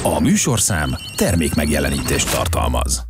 A műsorszám termékmegjelenítést tartalmaz.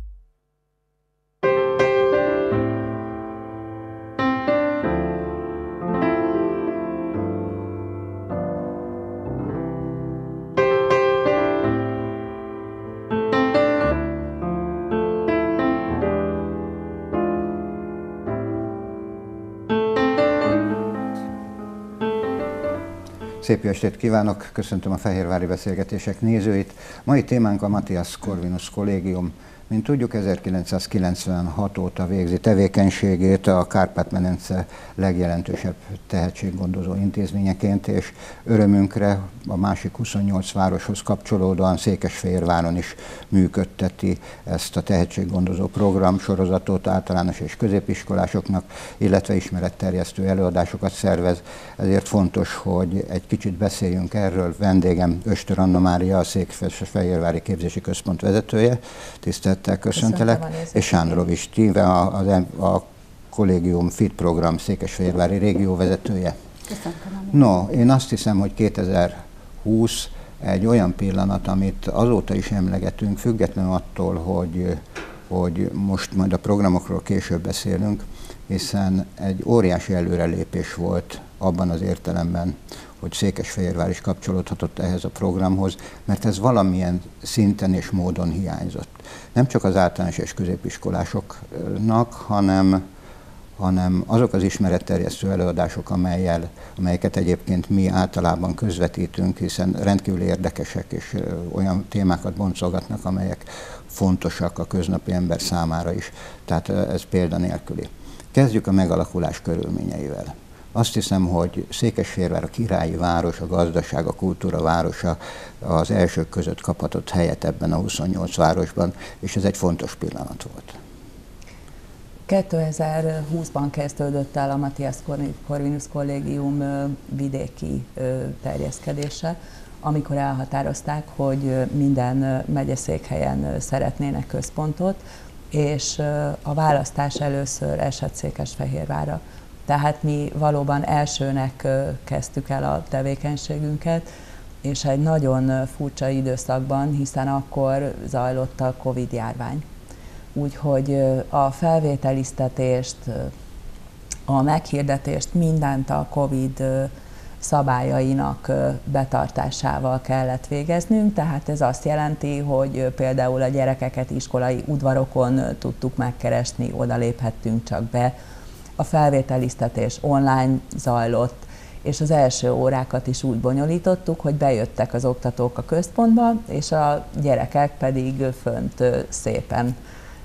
Szép jó estét kívánok, köszöntöm a Fehérvári Beszélgetések nézőit. Mai témánk a Matthias Corvinus Kollégium. Mint tudjuk, 1996 óta végzi tevékenységét a Kárpát-medence legjelentősebb tehetséggondozó intézményeként, és örömünkre a másik 28 városhoz kapcsolódóan Székesfehérváron is működteti ezt a tehetséggondozó programsorozatot általános és középiskolásoknak, illetve ismeretterjesztő előadásokat szervez. Ezért fontos, hogy egy kicsit beszéljünk erről. Vendégem Östör Anna Mária, a Székesfehérvári Képzési Központ vezetője. Tisztelettel köszöntelek, és Sándorovics Tíve, a Kollégium FIT program Székesfehérvári régióvezetője. Köszöntöm. No, én azt hiszem, hogy 2020 egy olyan pillanat, amit azóta is emlegetünk, függetlenül attól, hogy most majd a programokról később beszélünk, hiszen egy óriási előrelépés volt abban az értelemben, hogy Székesfehérvár is kapcsolódhatott ehhez a programhoz, mert ez valamilyen szinten és módon hiányzott. Nem csak az általános és középiskolásoknak, hanem azok az ismeretterjesztő előadások, amelyeket egyébként mi általában közvetítünk, hiszen rendkívül érdekesek és olyan témákat boncolgatnak, amelyek fontosak a köznapi ember számára is. Tehát ez példanélküli. Kezdjük a megalakulás körülményeivel. Azt hiszem, hogy Székesfehérvár a királyi város, a gazdaság, a kultúra városa az elsők között kaphatott helyet ebben a 28 városban, és ez egy fontos pillanat volt. 2020-ban kezdődött el a Matthias Corvinus Kollégium vidéki terjeszkedése, amikor elhatározták, hogy minden megyeszékhelyen szeretnének központot, és a választás először esett Székesfehérvárra. Tehát mi valóban elsőnek kezdtük el a tevékenységünket, és egy nagyon furcsa időszakban, hiszen akkor zajlott a Covid-járvány. Úgyhogy a felvételiztetést, a meghirdetést, mindent a Covid szabályainak betartásával kellett végeznünk, tehát ez azt jelenti, hogy például a gyerekeket iskolai udvarokon tudtuk megkeresni, oda léphettünk csak be. A felvételiztetés online zajlott, és az első órákat is úgy bonyolítottuk, hogy bejöttek az oktatók a központba, és a gyerekek pedig fönt szépen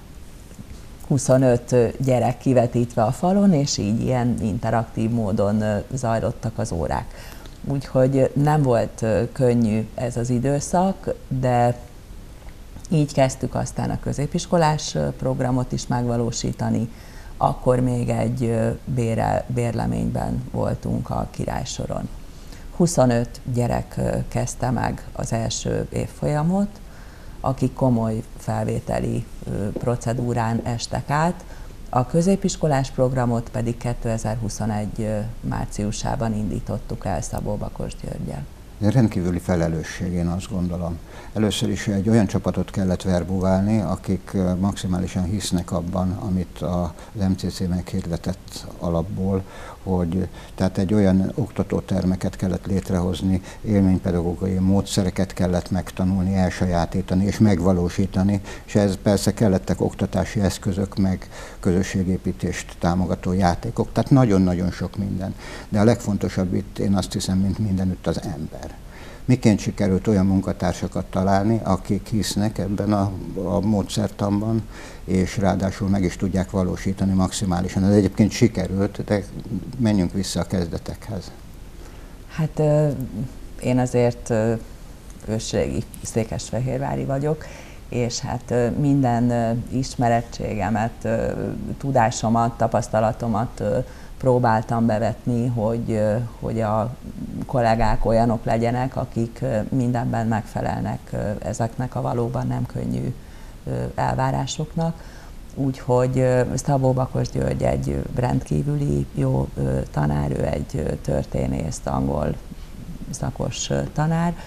25 gyerek kivetítve a falon, és így ilyen interaktív módon zajlottak az órák. Úgyhogy nem volt könnyű ez az időszak, de így kezdtük aztán a középiskolás programot is megvalósítani. Akkor még egy bérleményben voltunk a Királysoron. 25 gyerek kezdte meg az első évfolyamot, akik komoly felvételi procedúrán estek át, a középiskolás programot pedig 2021 márciusában indítottuk el Szabó-Bakosgyörggyel. Ez rendkívüli felelősség, én azt gondolom. Először is egy olyan csapatot kellett verbuválni, akik maximálisan hisznek abban, amit az MCC meghirdetett alapból, hogy tehát egy olyan oktatótermeket kellett létrehozni, élménypedagógiai módszereket kellett megtanulni, elsajátítani és megvalósítani, és ez persze kellettek oktatási eszközök, meg közösségépítést támogató játékok, tehát nagyon-nagyon sok minden. De a legfontosabb itt, én azt hiszem, mint mindenütt az ember. Miként sikerült olyan munkatársakat találni, akik hisznek ebben a módszertanban, és ráadásul meg is tudják valósítani maximálisan. Ez egyébként sikerült, de menjünk vissza a kezdetekhez. Hát én azért ősrégi székesfehérvári vagyok, és hát minden ismerettségemet, tudásomat, tapasztalatomat próbáltam bevetni, hogy a kollégák olyanok legyenek, akik mindenben megfelelnek ezeknek a valóban nem könnyű elvárásoknak. Úgyhogy Szabó-Bakosgyörgy egy rendkívüli jó tanár, ő egy történész, angol szakos tanár,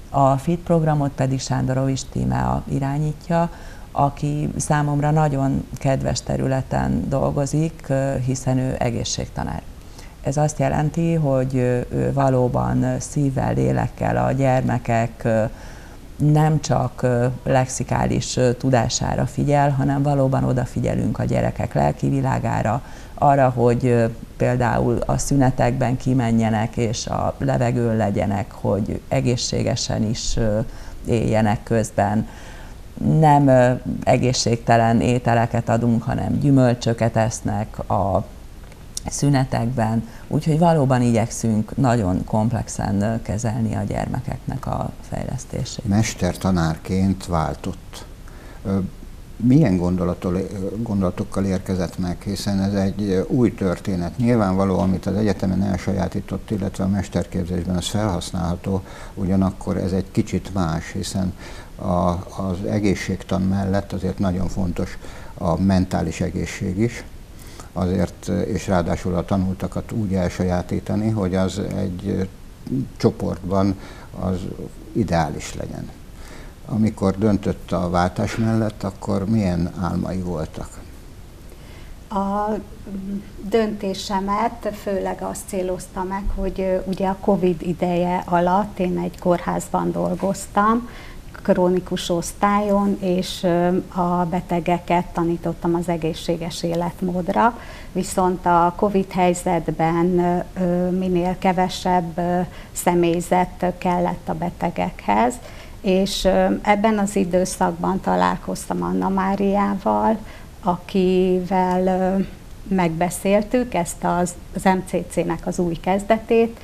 A FIT programot pedig Sándorovics Tíme irányítja, aki számomra nagyon kedves területen dolgozik, hiszen ő egészségtanár. Ez azt jelenti, hogy ő valóban szívvel, lélekkel a gyermekek nem csak lexikális tudására figyel, hanem valóban odafigyelünk a gyerekek lelki világára, arra, hogy például a szünetekben kimenjenek és a levegőn legyenek, hogy egészségesen is éljenek közben. Nem egészségtelen ételeket adunk, hanem gyümölcsöket esznek a szünetekben, úgyhogy valóban igyekszünk nagyon komplexen kezelni a gyermekeknek a fejlesztését. Mestertanárként váltott. Milyen gondolatokkal érkezett meg, hiszen ez egy új történet. Nyilvánvaló, amit az egyetemen elsajátított, illetve a mesterképzésben az felhasználható, ugyanakkor ez egy kicsit más, hiszen az egészségtan mellett azért nagyon fontos a mentális egészség is, azért, és ráadásul a tanultakat úgy elsajátítani, hogy az egy csoportban az ideális legyen. Amikor döntött a váltás mellett, akkor milyen álmai voltak? A döntésemet főleg azt célozta meg, hogy ugye a Covid ideje alatt én egy kórházban dolgoztam, krónikus osztályon, és a betegeket tanítottam az egészséges életmódra, viszont a Covid helyzetben minél kevesebb személyzet kellett a betegekhez, és ebben az időszakban találkoztam Anna Máriával, akivel megbeszéltük ezt az MCC-nek az új kezdetét,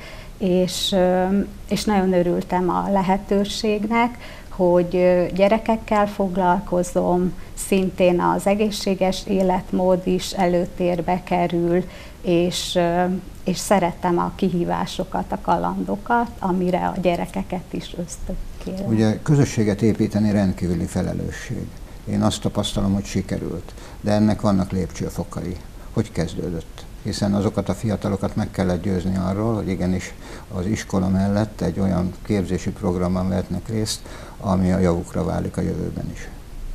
és nagyon örültem a lehetőségnek, hogy gyerekekkel foglalkozom, szintén az egészséges életmód is előtérbe kerül, és szeretem a kihívásokat, a kalandokat, amire a gyerekeket is ösztökélem. Ugye közösséget építeni rendkívüli felelősség. Én azt tapasztalom, hogy sikerült, de ennek vannak lépcsőfokai. Hogy kezdődött? Hiszen azokat a fiatalokat meg kellett győzni arról, hogy igenis az iskola mellett egy olyan képzési programban vehetnek részt, ami a javukra válik a jövőben is.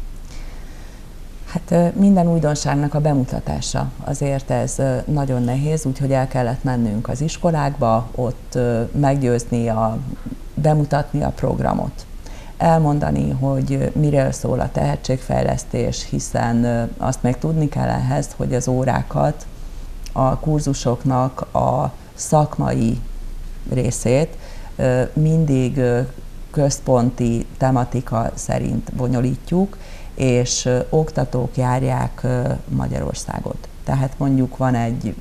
Hát minden újdonságnak a bemutatása, azért ez nagyon nehéz, úgyhogy el kellett mennünk az iskolákba, ott meggyőzni, bemutatni a programot. Elmondani, hogy miről szól a tehetségfejlesztés, hiszen azt még tudni kell ehhez, hogy az órákat, a kurzusoknak a szakmai részét mindig központi tematika szerint bonyolítjuk, és oktatók járják Magyarországot. Tehát mondjuk van egy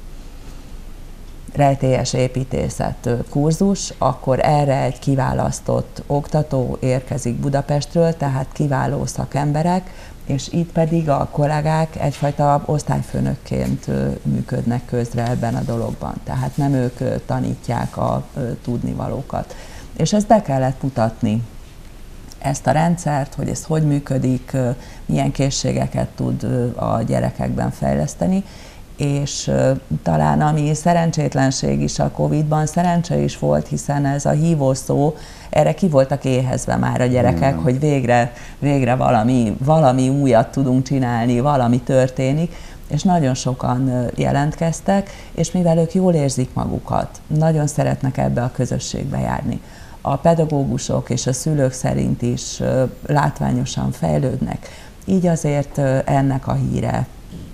rejtélyes építészet kurzus, akkor erre egy kiválasztott oktató érkezik Budapestről, tehát kiváló szakemberek, és itt pedig a kollégák egyfajta osztályfőnökként működnek közre ebben a dologban. Tehát nem ők tanítják a tudnivalókat. És ezt be kellett mutatni, ezt a rendszert, hogy ez hogy működik, milyen készségeket tud a gyerekekben fejleszteni, és talán ami szerencsétlenség is a Covid-ban, szerencse is volt, hiszen ez a hívó szó, erre ki voltak éhezve már a gyerekek, hogy végre valami újat tudunk csinálni, valami történik, és nagyon sokan jelentkeztek, és mivel ők jól érzik magukat, nagyon szeretnek ebbe a közösségbe járni. A pedagógusok és a szülők szerint is látványosan fejlődnek, így azért ennek a híre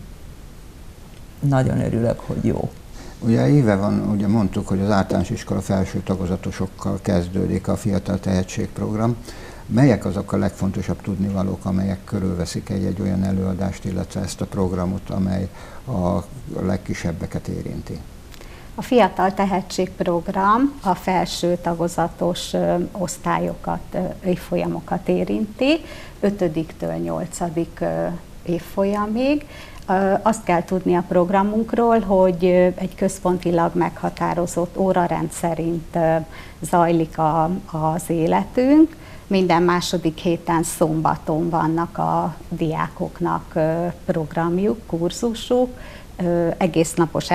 nagyon örülök, hogy jó. Ugye éve van, ugye mondtuk, hogy az általános iskola felső tagozatosokkal kezdődik a Fiatal Tehetség program. Melyek azok a legfontosabb tudnivalók, amelyek körülveszik egy olyan előadást, illetve ezt a programot, amely a legkisebbeket érinti? A Fiatal Tehetség program a felső tagozatos osztályokat, évfolyamokat érinti, 5-től 8. évfolyamig. Azt kell tudni a programunkról, hogy egy központilag meghatározott órarend szerint zajlik az életünk. Minden második héten szombaton vannak a diákoknak programjuk, kurzusuk, egésznapos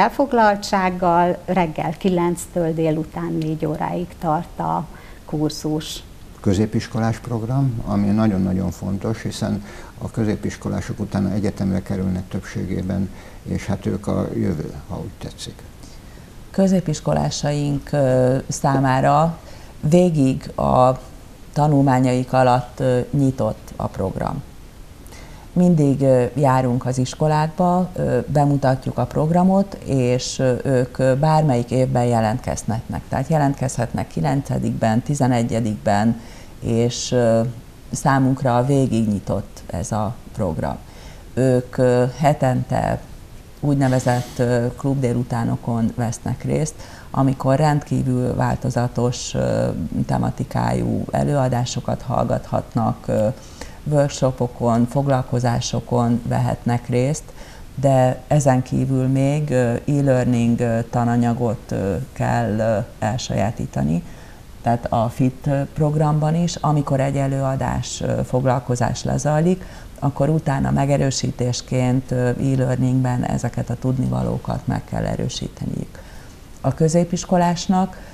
elfoglaltsággal, reggel 9-től délután 4 óráig tart a kurzus. középiskolás program, ami nagyon-nagyon fontos, hiszen a középiskolások utána egyetemre kerülnek többségében, és hát ők a jövő, ha úgy tetszik. Középiskolásaink számára végig a tanulmányaik alatt nyitott a program. Mindig járunk az iskolákba, bemutatjuk a programot, és ők bármelyik évben jelentkezhetnek. Tehát jelentkezhetnek 9-ben, 11-ben, és számunkra végig nyitott ez a program. Ők hetente úgynevezett klubdélutánokon vesznek részt, amikor rendkívül változatos tematikájú előadásokat hallgathatnak, workshopokon, foglalkozásokon vehetnek részt, de ezen kívül még e-learning tananyagot kell elsajátítani. Tehát a FIT programban is, amikor egy előadás, foglalkozás lezajlik, akkor utána megerősítésként e-learningben ezeket a tudnivalókat meg kell erősíteniük. A középiskolásnak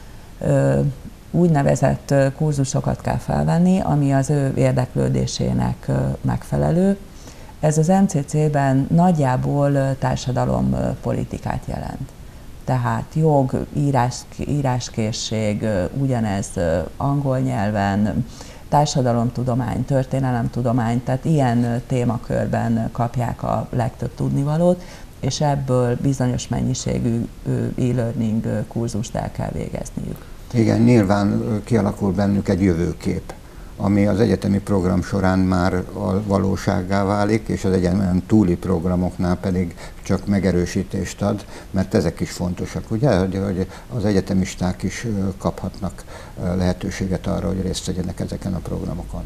úgynevezett kurzusokat kell felvenni, ami az ő érdeklődésének megfelelő. Ez az MCC-ben nagyjából társadalompolitikát jelent. Tehát jog, íráskészség, ugyanez angol nyelven, társadalomtudomány, történelemtudomány, tehát ilyen témakörben kapják a legtöbb tudnivalót, és ebből bizonyos mennyiségű e-learning kurzust el kell végezniük. Igen, nyilván kialakul bennük egy jövőkép, ami az egyetemi program során már a valósággá válik, és az egyetemen túli programoknál pedig csak megerősítést ad, mert ezek is fontosak, ugye, hogy az egyetemisták is kaphatnak lehetőséget arra, hogy részt vegyenek ezeken a programokon.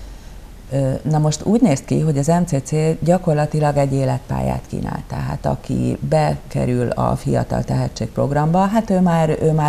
Na most úgy néz ki, hogy az MCC gyakorlatilag egy életpályát kínál. Tehát aki bekerül a Fiatal Tehetség programba, hát ő már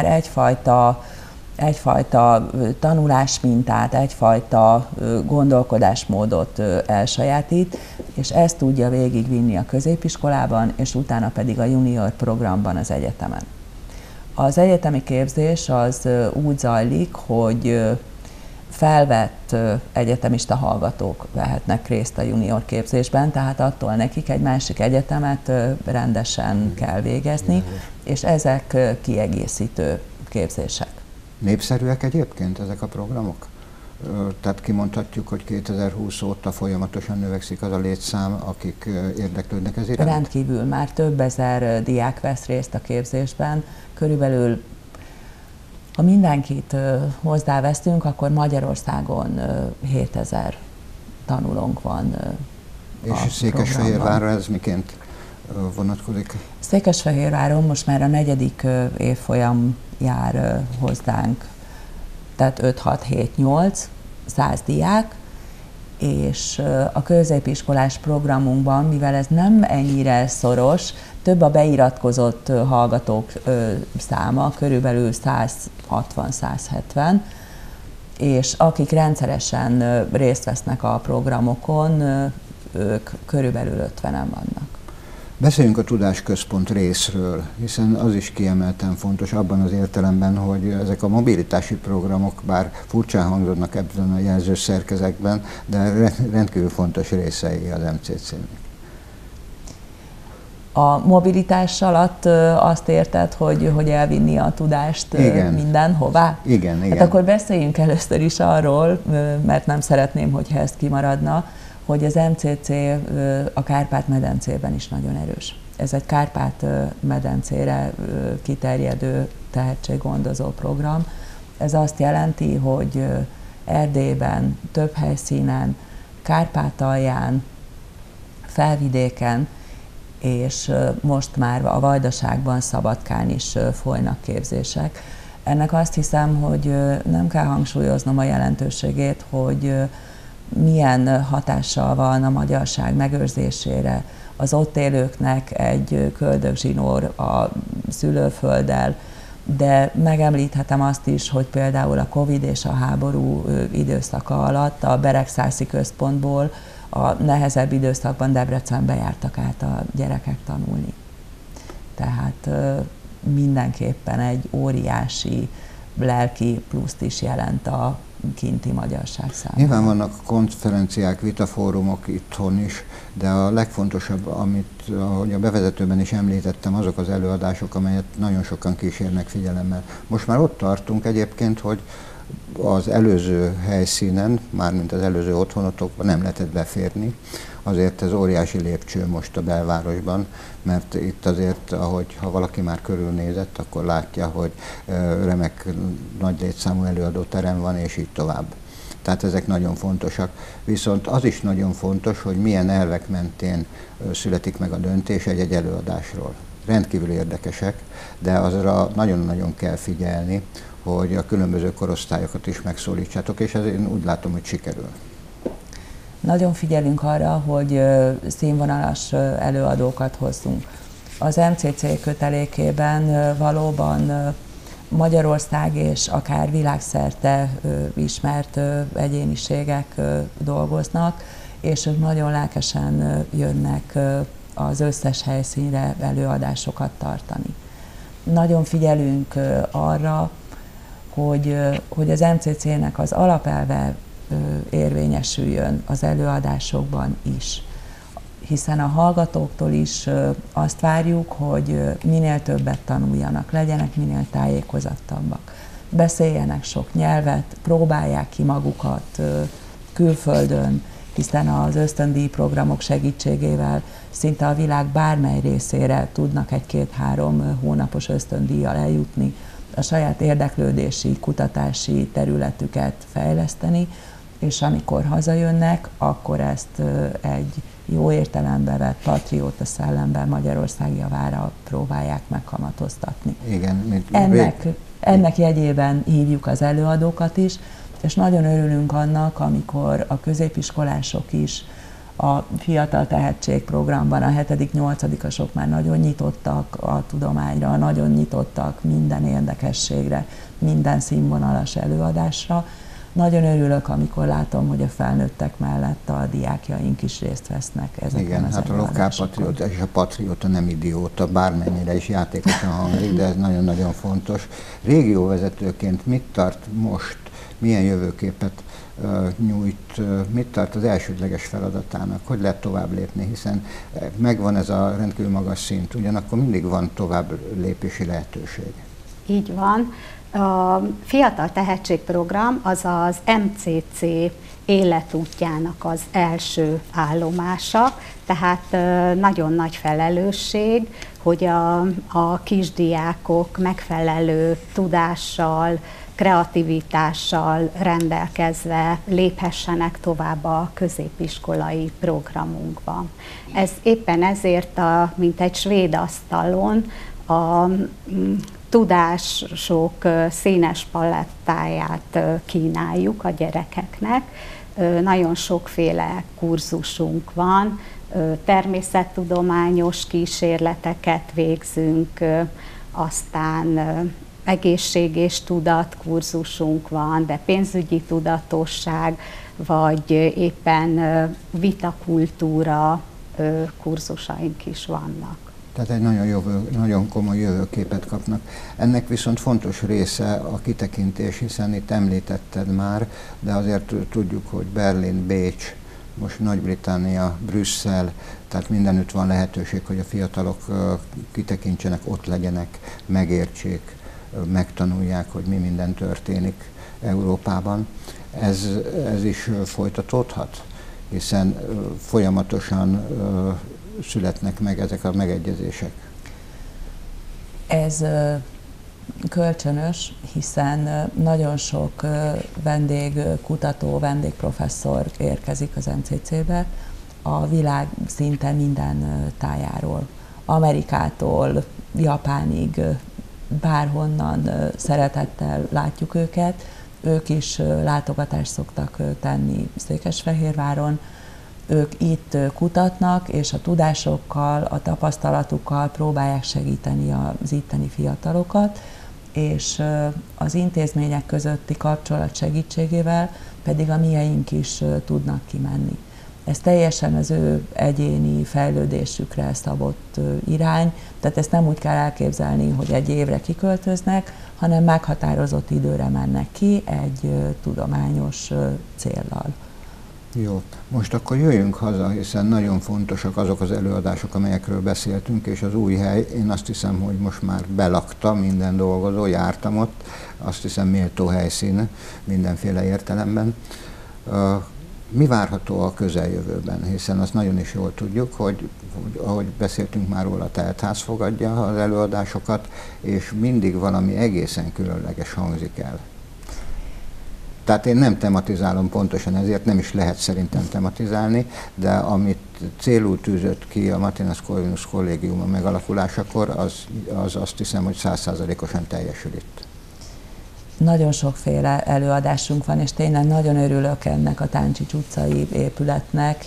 egyfajta tanulásmintát, egyfajta gondolkodásmódot elsajátít, és ezt tudja végigvinni a középiskolában, és utána pedig a junior programban az egyetemen. Az egyetemi képzés az úgy zajlik, hogy felvett egyetemista hallgatók vehetnek részt a junior képzésben, tehát attól nekik egy másik egyetemet rendesen kell végezni, és ezek kiegészítő képzések. Népszerűek egyébként ezek a programok? Tehát kimondhatjuk, hogy 2020 óta folyamatosan növekszik az a létszám, akik érdeklődnek ez iránt? Rendkívül, már több ezer diák vesz részt a képzésben, körülbelül ha mindenkit hozzáveszünk, akkor Magyarországon 7000 tanulónk van. És Székesfehérvárra ez miként vonatkozik? Székesfehérváron most már a 4. évfolyam jár hozzánk, tehát 5-6-7-8, 100 diák, és a középiskolás programunkban, mivel ez nem ennyire szoros, több a beiratkozott hallgatók száma, körülbelül 160-170, és akik rendszeresen részt vesznek a programokon, ők körülbelül 50-en vannak. Beszéljünk a Tudásközpont részről, hiszen az is kiemelten fontos abban az értelemben, hogy ezek a mobilitási programok, bár furcsán hangzódnak ebben a jelzőszerkezetben, de rendkívül fontos részei az MCC-nek. A mobilitás alatt azt érted, hogy elvinni a tudást mindenhová? Igen. Hát akkor beszéljünk először is arról, mert nem szeretném, hogyha ez kimaradna, hogy az MCC a Kárpát-medencében is nagyon erős. Ez egy Kárpát-medencére kiterjedő tehetséggondozó program. Ez azt jelenti, hogy Erdélyben, több helyszínen, Kárpátalján, Felvidéken, és most már a Vajdaságban, Szabadkán is folynak képzések. Ennek azt hiszem, hogy nem kell hangsúlyoznom a jelentőségét, hogy milyen hatással van a magyarság megőrzésére, az ott élőknek egy köldögzsinór a szülőfölddel, de megemlíthetem azt is, hogy például a Covid és a háború időszaka alatt a Beregszászi központból a nehezebb időszakban Debrecenbe jártak át a gyerekek tanulni. Tehát mindenképpen egy óriási lelki pluszt is jelent a kinti magyarság számára. Nyilván vannak konferenciák, vitafórumok itthon is, de a legfontosabb, amit ahogy a bevezetőben is említettem, azok az előadások, amelyet nagyon sokan kísérnek figyelemmel. Most már ott tartunk egyébként, hogy az előző helyszínen, mármint az előző otthonotokban nem lehetett beférni. Azért ez óriási lépcső most a belvárosban, mert itt azért, ha valaki már körülnézett, akkor látja, hogy remek nagy létszámú előadóterem van, és így tovább. Tehát ezek nagyon fontosak. Viszont az is nagyon fontos, hogy milyen elvek mentén születik meg a döntés egy előadásról. Rendkívül érdekesek, de azra nagyon-nagyon kell figyelni, hogy a különböző korosztályokat is megszólítsátok, és ez én úgy látom, hogy sikerül. Nagyon figyelünk arra, hogy színvonalas előadókat hozzunk. Az MCC kötelékében valóban Magyarország és akár világszerte ismert egyéniségek dolgoznak, és ők nagyon lelkesen jönnek az összes helyszínre előadásokat tartani. Nagyon figyelünk arra, hogy az MCC-nek az alapelve érvényesüljön az előadásokban is. Hiszen a hallgatóktól is azt várjuk, hogy minél többet tanuljanak, legyenek minél tájékozottabbak, beszéljenek sok nyelvet, próbálják ki magukat külföldön, hiszen az ösztöndíj programok segítségével szinte a világ bármely részére tudnak 1-2-3 hónapos ösztöndíjjal eljutni, a saját érdeklődési, kutatási területüket fejleszteni, és amikor hazajönnek, akkor ezt egy jó értelembe vett patrióta szellemben Magyarország javára próbálják megkamatoztatni. Igen, ennek jegyében hívjuk az előadókat is, és nagyon örülünk annak, amikor a középiskolások is a Fiatal Tehetség programban, a 7.-8-asok már nagyon nyitottak a tudományra, nagyon nyitottak minden érdekességre, minden színvonalas előadásra. Nagyon örülök, amikor látom, hogy a felnőttek mellett a diákjaink is részt vesznek ezeken igen, az hát a lokálpatrióta és a patrióta nem idióta, bármennyire is játékosan hangzik, de ez nagyon-nagyon fontos. Régióvezetőként mit tart most, milyen jövőképet nyújt, mit tart az elsődleges feladatának, hogy lehet tovább lépni, hiszen megvan ez a rendkívül magas szint, ugyanakkor mindig van tovább lépési lehetőség. Így van. A Fiatal Tehetség Program az az MCC életútjának az első állomása, tehát nagyon nagy felelősség, hogy a kisdiákok megfelelő tudással, kreativitással rendelkezve léphessenek tovább a középiskolai programunkban. Ez éppen ezért, mint egy svéd asztalon, a tudások színes palettáját kínáljuk a gyerekeknek. Nagyon sokféle kurzusunk van, természettudományos kísérleteket végzünk, aztán egészség és tudat kurzusunk van, de pénzügyi tudatosság, vagy éppen vitakultúra kurzusaink is vannak. Tehát egy nagyon komoly jövőképet kapnak. Ennek viszont fontos része a kitekintés, hiszen itt említetted már, de azért tudjuk, hogy Berlin, Bécs, most Nagy-Britannia, Brüsszel, tehát mindenütt van lehetőség, hogy a fiatalok kitekintsenek, ott legyenek, megértsék, megtanulják, hogy mi minden történik Európában. Ez is folytatódhat, hiszen folyamatosan születnek meg ezek a megegyezések. Ez kölcsönös, hiszen nagyon sok vendégkutató, vendégprofesszor érkezik az MCC-be a világ szinte minden tájáról. Amerikától Japánig, bárhonnan szeretettel látjuk őket. Ők is látogatást szoktak tenni Székesfehérváron. Ők itt kutatnak, és a tudásokkal, a tapasztalatukkal próbálják segíteni az itteni fiatalokat, és az intézmények közötti kapcsolat segítségével pedig a mieink is tudnak kimenni. Ez teljesen az ő egyéni fejlődésükre szabott irány, tehát ezt nem úgy kell elképzelni, hogy egy évre kiköltöznek, hanem meghatározott időre mennek ki egy tudományos céllal. Jó, most akkor jöjjünk haza, hiszen nagyon fontosak azok az előadások, amelyekről beszéltünk, és az új hely, én azt hiszem, hogy most már belakta minden dolgozó, jártam ott, azt hiszem méltó helyszín mindenféle értelemben. Mi várható a közeljövőben, hiszen azt nagyon is jól tudjuk, hogy ahogy beszéltünk már róla, a teltház fogadja az előadásokat, és mindig valami egészen különleges hangzik el. Tehát én nem tematizálom pontosan, ezért nem is lehet szerintem tematizálni, de amit célul tűzött ki a Martinus Corvinus Kollégium a megalakulásakor, az azt hiszem, hogy 100%-osan teljesül itt. Nagyon sokféle előadásunk van, és tényleg nagyon örülök ennek a Táncsics utcai épületnek,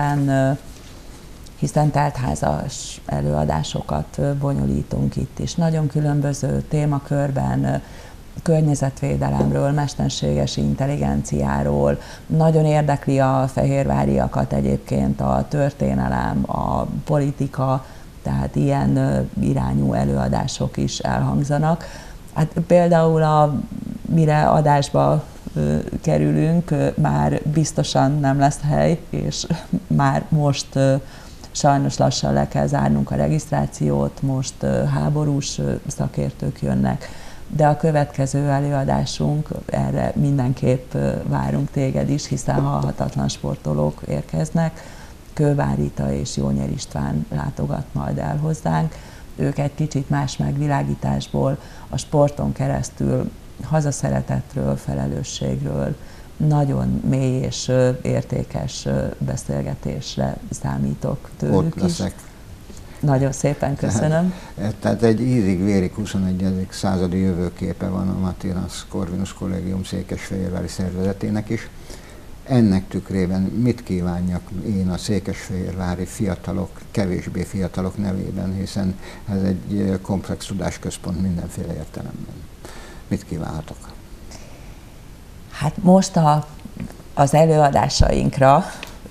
hiszen teltházas előadásokat bonyolítunk itt is. Nagyon különböző témakörben, környezetvédelemről, mesterséges intelligenciáról. Nagyon érdekli a fehérváriakat egyébként a történelem, a politika, tehát ilyen irányú előadások is elhangzanak. Hát például mire adásba kerülünk, már biztosan nem lesz hely, és már most sajnos lassan le kell zárnunk a regisztrációt, most háborús szakértők jönnek, de a következő előadásunk, erre mindenképp várunk téged is, hiszen halhatatlan sportolók érkeznek. Kővár Rita és Jónyer István látogat majd el hozzánk. Ők egy kicsit más megvilágításból, a sporton keresztül hazaszeretetről, felelősségről, nagyon mély és értékes beszélgetésre számítok tőlük ott leszek. is. Nagyon szépen köszönöm. Tehát egy ízig-vérig 21. századi jövőképe van a Martinus Corvinus Kollégium székesfehérvári szervezetének is. Ennek tükrében mit kívánjak én a székesfehérvári fiatalok, kevésbé fiatalok nevében, hiszen ez egy komplex tudásközpont mindenféle értelemben. Mit kívánhatok? Hát most az előadásainkra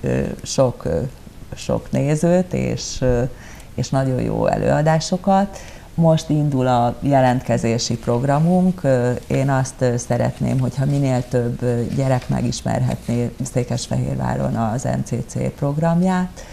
sok nézőt és nagyon jó előadásokat. Most indul a jelentkezési programunk. Én azt szeretném, hogyha minél több gyerek megismerhetné Székesfehérváron az MCC programját,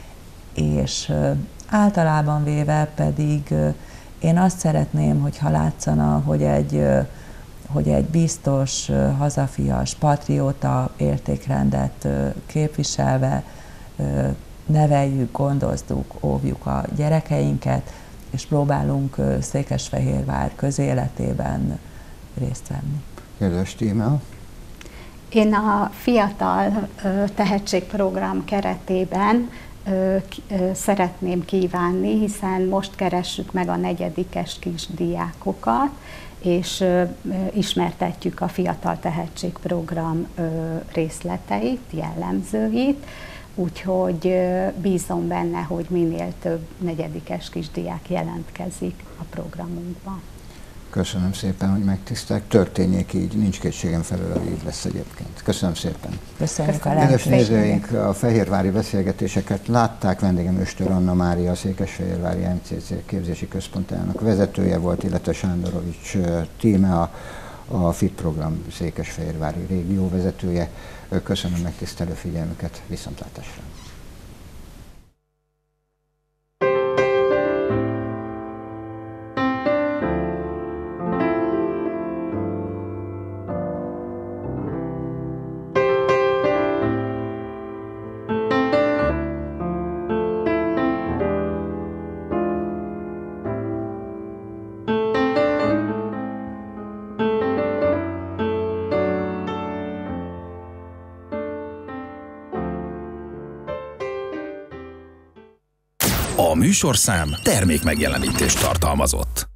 és általában véve pedig én azt szeretném, hogyha látszana, hogy egy biztos, hazafias, patrióta értékrendet képviselve neveljük, gondozzuk, óvjuk a gyerekeinket, és próbálunk Székesfehérvár közéletében részt venni. Kedves Tímea! Én a Fiatal Tehetségprogram keretében szeretném kívánni, hiszen most keressük meg a negyedikes kisdiákokat, és ismertetjük a Fiatal Tehetségprogram részleteit, jellemzőit, úgyhogy bízom benne, hogy minél több negyedikes kisdiák jelentkezik a programunkban. Köszönöm szépen, hogy megtiszteltek. Történjék így, nincs kétségem felől, hogy így lesz egyébként. Köszönöm szépen. Köszönjük a Kedves lehetőséget. nézőink, a fehérvári beszélgetéseket látták, vendégem Östör Anna Mária, a Székesfehérvári MCC képzési központának vezetője volt, illetve Sándorovics Tímea, a FIT program Székesfehérvári régió vezetője. Köszönöm megtisztelő figyelmüket, viszontlátásra! A műsorszám termékmegjelenítést tartalmazott.